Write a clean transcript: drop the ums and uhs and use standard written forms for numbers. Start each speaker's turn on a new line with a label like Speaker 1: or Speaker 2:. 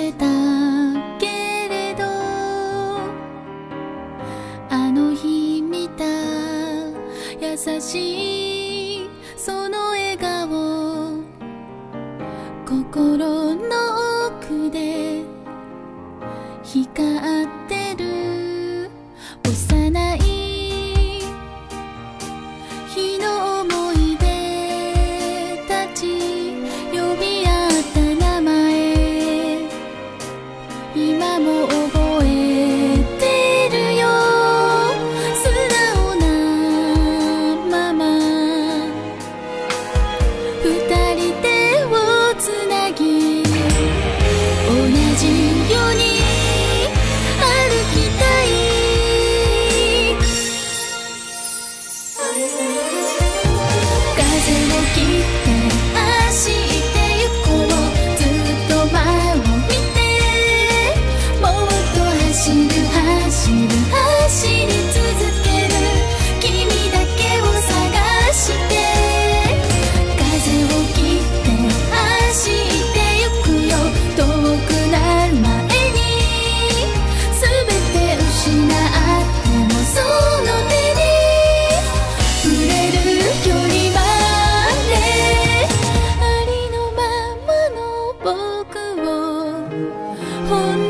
Speaker 1: れたけれど、あの日見た優しいその笑顔、心の奥で光ってる。幼い日の思い出たち、呼び合った名前、今も覚えてるよ。素直なまま二人手をつなぎ、同じように歩きたい。風を切って走ってゆこう。ずっと前を見て、もっと走る走る走り続ける。君だけを探して。風を切って走ってゆくよ。遠くなる前に全て失っても、その手に触れる距離まで、ありのままの僕を